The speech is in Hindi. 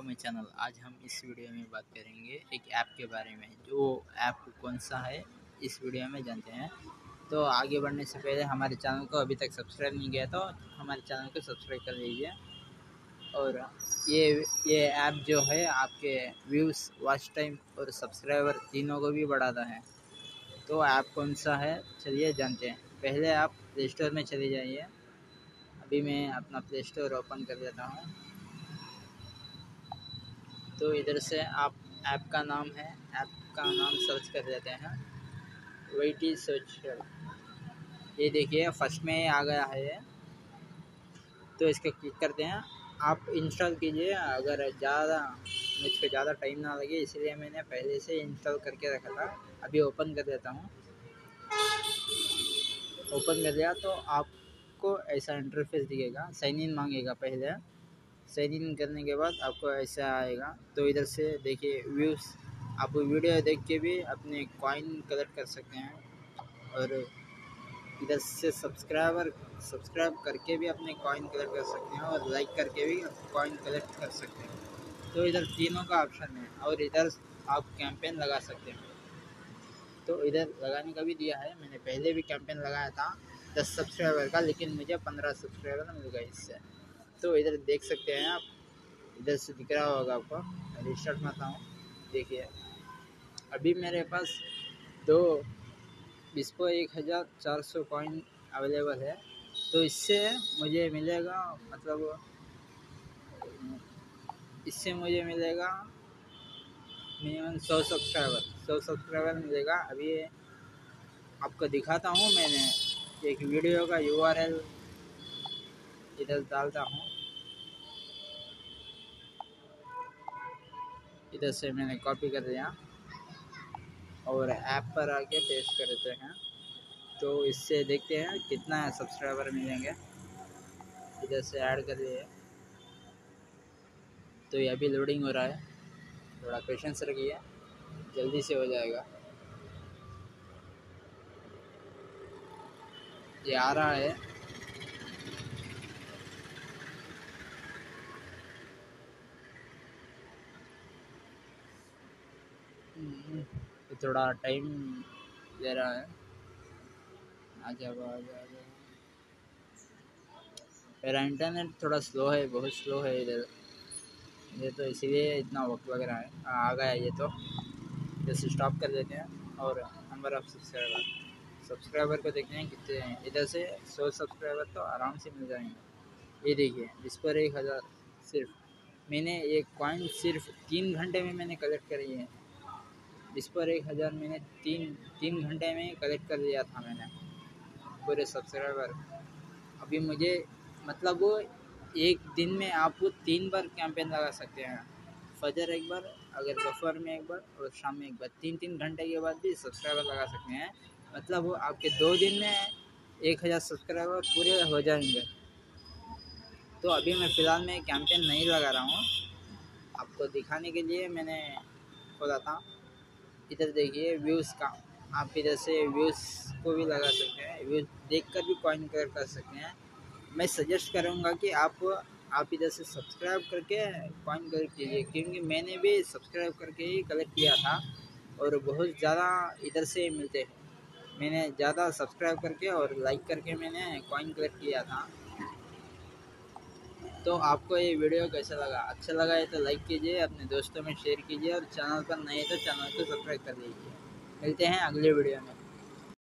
My channel. आज हम इस वीडियो में बात करेंगे एक ऐप के बारे में। जो ऐप कौन सा है इस वीडियो में जानते हैं। तो आगे बढ़ने से पहले हमारे चैनल को अभी तक सब्सक्राइब नहीं किया तो हमारे चैनल को सब्सक्राइब कर लीजिए। और ये ऐप जो है आपके व्यूज़, वॉच टाइम और सब्सक्राइबर तीनों को भी बढ़ाता है। तो ऐप कौन सा है चलिए जानते हैं। पहले आप प्ले स्टोर में चले जाइए। अभी मैं अपना प्ले स्टोर ओपन कर देता हूँ। तो इधर से आप ऐप का नाम सर्च कर देते हैं, वाईटी सोशल। ये देखिए फर्स्ट में आ गया है ये, तो इसको क्लिक करते हैं। आप इंस्टॉल कीजिए अगर मुझको ज़्यादा टाइम ना लगे, इसलिए मैंने पहले से इंस्टॉल करके रखा था। अभी ओपन कर देता हूँ। ओपन कर दिया तो आपको ऐसा इंटरफेस दिखेगा। साइन इन मांगेगा। पहले साइन इन करने के बाद आपको ऐसा आएगा। तो इधर से देखिए व्यूज़, आप वीडियो देख के भी अपने कॉइन कलेक्ट कर सकते हैं। और इधर से सब्सक्राइब करके भी अपने कॉइन कलेक्ट कर सकते हैं और लाइक करके भी कॉइन कलेक्ट कर सकते हैं। तो इधर तीनों का ऑप्शन है। और इधर आप कैंपेन लगा सकते हैं। तो इधर लगाने का भी दिया है। मैंने पहले भी कैंपेन लगाया था 10 सब्सक्राइबर का, लेकिन मुझे 15 सब्सक्राइबर मिल गए इससे। तो इधर देख सकते हैं आप, इधर से दिख रहा होगा आपको। रिस्टार्ट मारता हूँ। देखिए अभी मेरे पास इसको 1400 कॉइन अवेलेबल है। तो इससे मुझे मिलेगा, मतलब इससे मुझे मिलेगा मिनिमम 100 सब्सक्राइबर मिलेगा। अभी आपको दिखाता हूँ। मैंने एक वीडियो का URL इधर डालता हूँ। इधर से मैंने कॉपी कर लिया और ऐप पर आके पेस्ट कर देते हैं। तो इससे देखते हैं कितना सब्सक्राइबर मिलेंगे। इधर से ऐड कर लिए। तो ये अभी लोडिंग हो रहा है, थोड़ा पेशेंस रखिए, जल्दी से हो जाएगा। ये आ रहा है। तो थोड़ा टाइम ले रहा है। आ जाओ। मेरा इंटरनेट थोड़ा स्लो है, बहुत स्लो है इधर। ये तो इसीलिए इतना वक्त लग रहा है। आ गया ये तो। जैसे स्टॉप कर देते हैं और नंबर ऑफ सब्सक्राइबर को देखते हैं कितने हैं। इधर से 100 सब्सक्राइबर तो आराम से मिल जाएंगे। ये देखिए इस पर 1000 सिर्फ मैंने एक कॉइन सिर्फ 3 घंटे में मैंने कलेक्ट करी है। इस पर 1000 मैंने तीन घंटे में कलेक्ट कर लिया था मैंने पूरे सब्सक्राइबर। अभी मुझे मतलब वो एक दिन में आप 3 बार कैंपेन लगा सकते हैं। फजर एक बार, अगर दोपहर में एक बार और शाम में एक बार, 3 घंटे के बाद भी सब्सक्राइबर लगा सकते हैं। मतलब वो आपके 2 दिन में 1000 सब्सक्राइबर पूरे हो जाएंगे। तो अभी मैं फ़िलहाल में कैंपेन नहीं लगा रहा हूँ, आपको दिखाने के लिए मैंने खोला था। इधर देखिए व्यूज़ का, आप इधर से व्यूज़ को भी लगा सकते हैं। व्यूज़ देखकर भी कॉइन कलेक्ट कर सकते हैं। मैं सजेस्ट करूँगा कि आप इधर से सब्सक्राइब करके कॉइन कलेक्ट कीजिए, क्योंकि मैंने भी सब्सक्राइब करके ही कलेक्ट किया था और बहुत ज़्यादा इधर से मिलते हैं। मैंने ज़्यादा सब्सक्राइब करके और लाइक करके मैंने कॉइन कलेक्ट किया था। तो आपको ये वीडियो कैसा लगा? अच्छा लगा है तो लाइक कीजिए, अपने दोस्तों में शेयर कीजिए और चैनल पर नए तो चैनल को सब्सक्राइब कर लीजिए। मिलते हैं अगले वीडियो में।